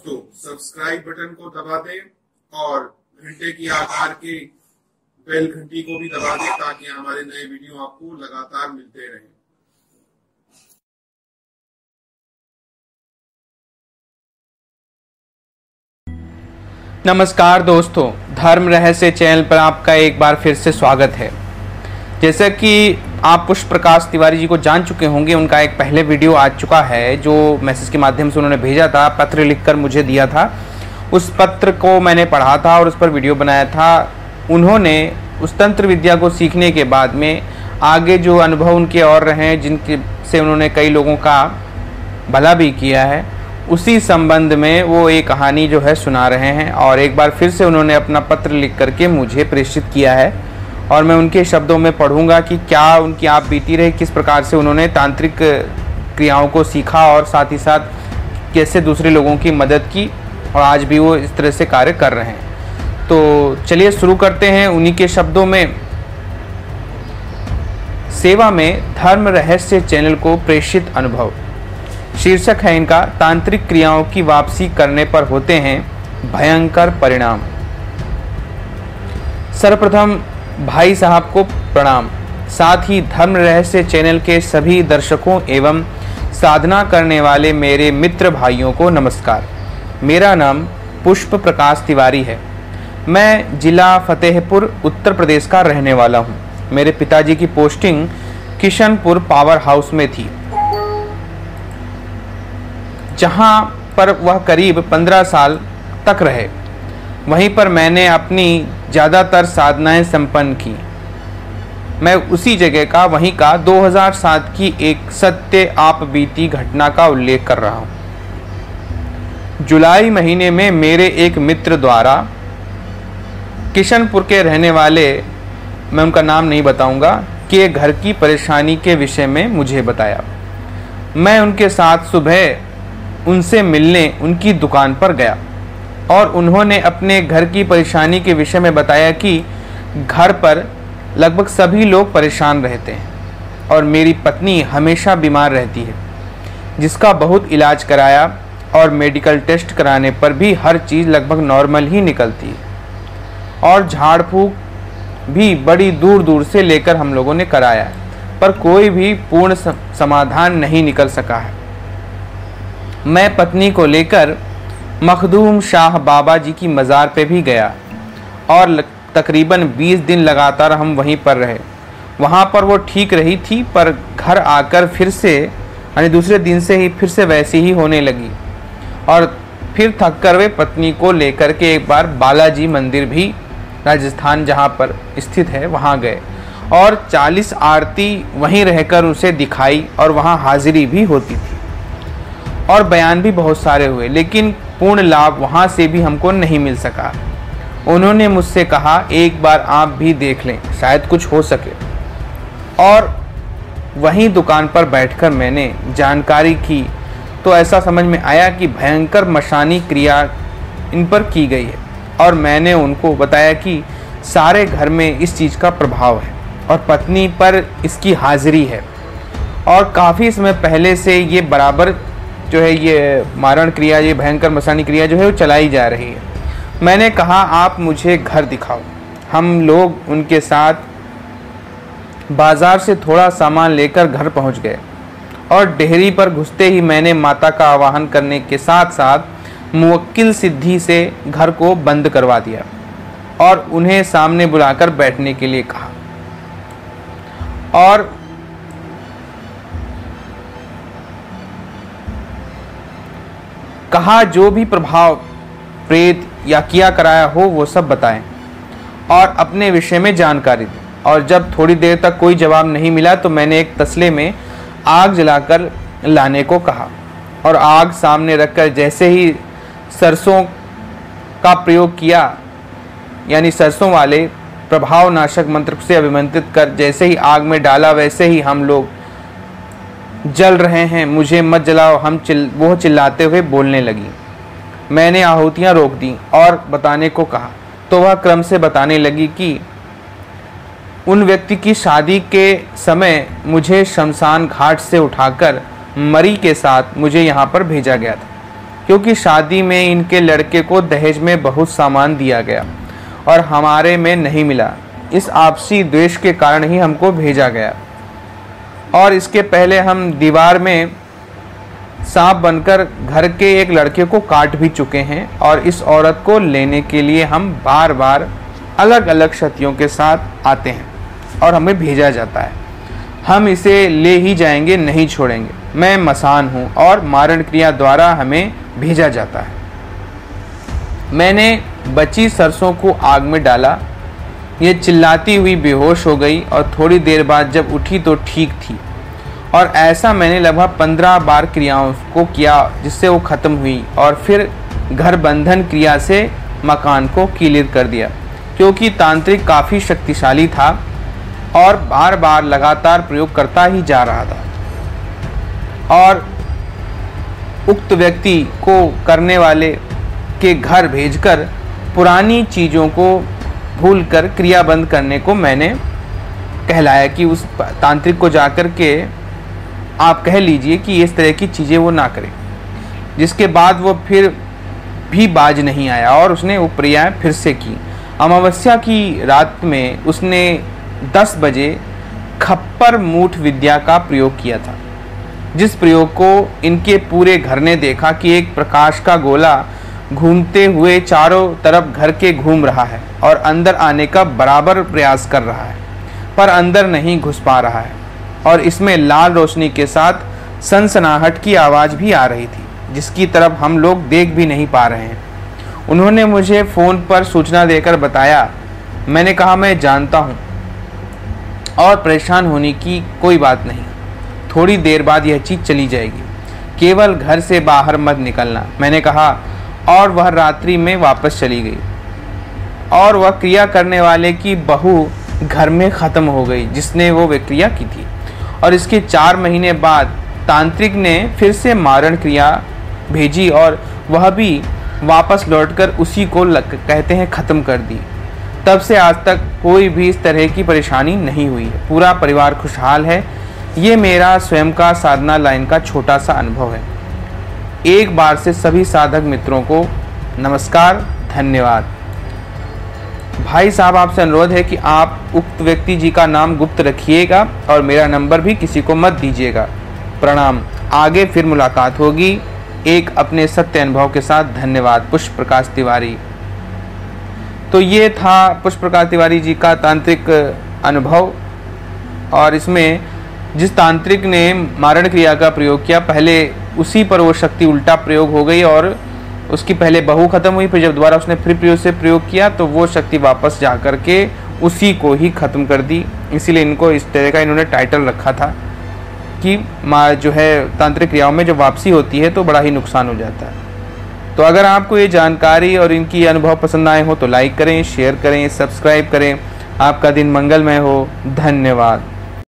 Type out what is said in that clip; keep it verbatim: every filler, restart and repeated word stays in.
दोस्तों subscribe button को दबा दें और घंटे की आकार की बेल घंटी को भी दबा दें ताकि हमारे नए वीडियो आपको लगातार मिलते रहें। नमस्कार दोस्तों, धर्म रहस्य चैनल पर आपका एक बार फिर से स्वागत है। जैसा कि आप पुष्प प्रकाश तिवारी जी को जान चुके होंगे, उनका एक पहले वीडियो आ चुका है जो मैसेज के माध्यम से उन्होंने भेजा था, पत्र लिखकर मुझे दिया था। उस पत्र को मैंने पढ़ा था और उस पर वीडियो बनाया था। उन्होंने उस तंत्र विद्या को सीखने के बाद में आगे जो अनुभव उनके और रहे हैं, जिनके से उन्होंने कई लोगों का भला भी किया है, उसी संबंध में वो एक कहानी जो है सुना रहे हैं। और एक बार फिर से उन्होंने अपना पत्र लिख करके मुझे प्रेषित किया है और मैं उनके शब्दों में पढ़ूंगा कि क्या उनकी आप बीती रही, किस प्रकार से उन्होंने तांत्रिक क्रियाओं को सीखा और साथ ही साथ कैसे दूसरे लोगों की मदद की और आज भी वो इस तरह से कार्य कर रहे हैं। तो चलिए शुरू करते हैं उन्हीं के शब्दों में। सेवा में धर्म रहस्य चैनल को प्रेषित अनुभव शीर्षक है इनका। तांत्रिक क्रियाओं की वापसी करने पर होते हैं भयंकर परिणाम। सर्वप्रथम भाई साहब को प्रणाम, साथ ही धर्म रहस्य चैनल के सभी दर्शकों एवं साधना करने वाले मेरे मित्र भाइयों को नमस्कार। मेरा नाम पुष्प प्रकाश तिवारी है। मैं जिला फतेहपुर उत्तर प्रदेश का रहने वाला हूँ। मेरे पिताजी की पोस्टिंग किशनपुर पावर हाउस में थी, जहाँ पर वह करीब पंद्रह साल तक रहे। वहीं पर मैंने अपनी ज़्यादातर साधनाएं संपन्न की। मैं उसी जगह का वहीं का दो हज़ार सात की एक सत्य आप बीती घटना का उल्लेख कर रहा हूँ। जुलाई महीने में मेरे एक मित्र द्वारा किशनपुर के रहने वाले, मैं उनका नाम नहीं बताऊंगा, के घर की परेशानी के विषय में मुझे बताया। मैं उनके साथ सुबह उनसे मिलने उनकी दुकान पर गया और उन्होंने अपने घर की परेशानी के विषय में बताया कि घर पर लगभग सभी लोग परेशान रहते हैं और मेरी पत्नी हमेशा बीमार रहती है, जिसका बहुत इलाज कराया और मेडिकल टेस्ट कराने पर भी हर चीज़ लगभग नॉर्मल ही निकलती है। और झाड़ फूक भी बड़ी दूर दूर से लेकर हम लोगों ने कराया, पर कोई भी पूर्ण समाधान नहीं निकल सका है। मैं पत्नी को लेकर मखदूम शाह बाबा जी की मज़ार पे भी गया और तकरीबन बीस दिन लगातार हम वहीं पर रहे। वहाँ पर वो ठीक रही थी, पर घर आकर फिर से यानी दूसरे दिन से ही फिर से वैसी ही होने लगी और फिर थक कर वे पत्नी को लेकर के एक बार बालाजी मंदिर भी राजस्थान जहाँ पर स्थित है वहाँ गए और चालीस आरती वहीं रहकर उसे दिखाई और वहाँ हाजिरी भी होती थी और बयान भी बहुत सारे हुए, लेकिन पूर्ण लाभ वहाँ से भी हमको नहीं मिल सका। उन्होंने मुझसे कहा एक बार आप भी देख लें, शायद कुछ हो सके। और वहीं दुकान पर बैठकर मैंने जानकारी की तो ऐसा समझ में आया कि भयंकर मशानी क्रिया इन पर की गई है और मैंने उनको बताया कि सारे घर में इस चीज़ का प्रभाव है और पत्नी पर इसकी हाजिरी है और काफ़ी समय पहले से ये बराबर जो है ये मारण क्रिया, ये भयंकर मसानी क्रिया जो है वो चलाई जा रही है। मैंने कहा आप मुझे घर दिखाओ। हम लोग उनके साथ बाज़ार से थोड़ा सामान लेकर घर पहुंच गए और डेहरी पर घुसते ही मैंने माता का आवाहन करने के साथ साथ मुवक्किल सिद्धि से घर को बंद करवा दिया और उन्हें सामने बुलाकर बैठने के लिए कहा और कहा जो भी प्रभाव प्रेत या किया कराया हो वो सब बताएं और अपने विषय में जानकारी दें। और जब थोड़ी देर तक कोई जवाब नहीं मिला तो मैंने एक तसले में आग जलाकर लाने को कहा और आग सामने रखकर जैसे ही सरसों का प्रयोग किया, यानी सरसों वाले प्रभावनाशक मंत्र से अभिमंत्रित कर जैसे ही आग में डाला, वैसे ही हम लोग जल रहे हैं, मुझे मत जलाओ, हम चिल वो चिल्लाते हुए बोलने लगी। मैंने आहुतियाँ रोक दी और बताने को कहा तो वह क्रम से बताने लगी कि उन व्यक्ति की शादी के समय मुझे शमशान घाट से उठाकर मरी के साथ मुझे यहाँ पर भेजा गया था क्योंकि शादी में इनके लड़के को दहेज में बहुत सामान दिया गया और हमारे में नहीं मिला। इस आपसी द्वेष के कारण ही हमको भेजा गया और इसके पहले हम दीवार में सांप बनकर घर के एक लड़के को काट भी चुके हैं और इस औरत को लेने के लिए हम बार बार अलग अलग शर्तियों के साथ आते हैं और हमें भेजा जाता है। हम इसे ले ही जाएंगे, नहीं छोड़ेंगे। मैं मसान हूँ और मारण क्रिया द्वारा हमें भेजा जाता है। मैंने बची सरसों को आग में डाला। ये चिल्लाती हुई बेहोश हो गई और थोड़ी देर बाद जब उठी तो ठीक थी और ऐसा मैंने लगभग पंद्रह बार क्रियाओं को किया जिससे वो ख़त्म हुई और फिर घर बंधन क्रिया से मकान को कीलित कर दिया, क्योंकि तांत्रिक काफ़ी शक्तिशाली था और बार बार लगातार प्रयोग करता ही जा रहा था और उक्त व्यक्ति को करने वाले के घर भेजकर पुरानी चीज़ों को भूलकर क्रिया बंद करने को मैंने कहलाया कि उस तांत्रिक को जाकर के आप कह लीजिए कि इस तरह की चीज़ें वो ना करे। जिसके बाद वो फिर भी बाज नहीं आया और उसने वो क्रियाएँ फिर से की। अमावस्या की रात में उसने दस बजे खप्पर मूठ विद्या का प्रयोग किया था, जिस प्रयोग को इनके पूरे घर ने देखा कि एक प्रकाश का गोला घूमते हुए चारों तरफ घर के घूम रहा है और अंदर आने का बराबर प्रयास कर रहा है, पर अंदर नहीं घुस पा रहा है और इसमें लाल रोशनी के साथ सनसनाहट की आवाज़ भी आ रही थी, जिसकी तरफ हम लोग देख भी नहीं पा रहे हैं। उन्होंने मुझे फ़ोन पर सूचना देकर बताया। मैंने कहा मैं जानता हूँ और परेशान होने की कोई बात नहीं, थोड़ी देर बाद यह चीज़ चली जाएगी, केवल घर से बाहर मत निकलना। मैंने कहा और वह रात्रि में वापस चली गई और वह क्रिया करने वाले की बहू घर में ख़त्म हो गई जिसने वो क्रिया की थी। और इसके चार महीने बाद तांत्रिक ने फिर से मारण क्रिया भेजी और वह भी वापस लौटकर उसी को कहते हैं ख़त्म कर दी। तब से आज तक कोई भी इस तरह की परेशानी नहीं हुई है। पूरा परिवार खुशहाल है। ये मेरा स्वयं का साधना लाइन का छोटा सा अनुभव है। एक बार से सभी साधक मित्रों को नमस्कार, धन्यवाद। भाई साहब, आपसे अनुरोध है कि आप उक्त व्यक्ति जी का नाम गुप्त रखिएगा और मेरा नंबर भी किसी को मत दीजिएगा। प्रणाम। आगे फिर मुलाकात होगी एक अपने सत्य अनुभव के साथ। धन्यवाद। पुष्प प्रकाश तिवारी। तो ये था पुष्प प्रकाश तिवारी जी का तांत्रिक अनुभव और इसमें जिस तांत्रिक ने मारण क्रिया का प्रयोग किया, पहले उसी पर वो शक्ति उल्टा प्रयोग हो गई और उसकी पहले बहू ख़त्म हुई, फिर जब दोबारा उसने फिर प्रयोग से प्रयोग किया तो वो शक्ति वापस जा कर के उसी को ही ख़त्म कर दी। इसीलिए इनको इस तरह का इन्होंने टाइटल रखा था कि माँ जो है तांत्रिक क्रियाओं में जब वापसी होती है तो बड़ा ही नुकसान हो जाता है। तो अगर आपको ये जानकारी और इनकी अनुभव पसंद आए हो तो लाइक करें, शेयर करें, सब्सक्राइब करें। आपका दिन मंगलमय हो। धन्यवाद।